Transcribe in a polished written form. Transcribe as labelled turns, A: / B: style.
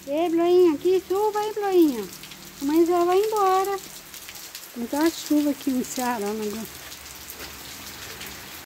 A: Ei, Bloinha, aqui, suba aí, Bloinha. A mãe já vai embora. Não tá chuva aqui no Ceará, negócio.